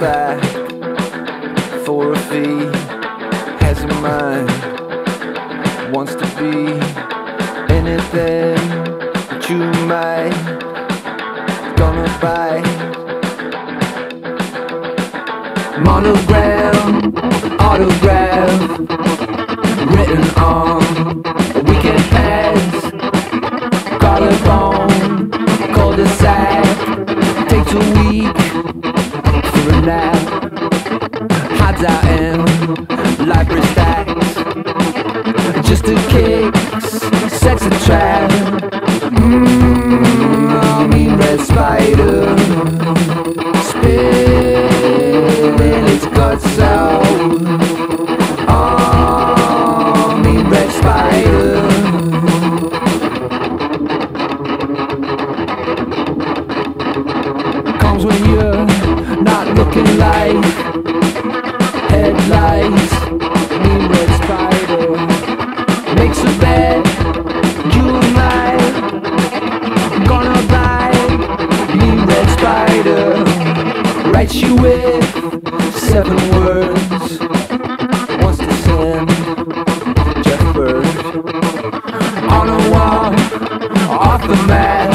back for a fee, has a mind, wants to be anything that you might gonna buy. Monogram, autograph, written on weekend pads, collarbone, cul-de-sac, takes a week for a nap, hides out in library stacks, just to kicks, sets a trap. I mean red spider, spilling its guts out. Oh, mean red spider. Comes when you're not looking like headlights. Mean red spider makes a bet you might gonna buy. Mean red spider writes you with 7 words. Wants to send Jeff Bird on a walk off the mat.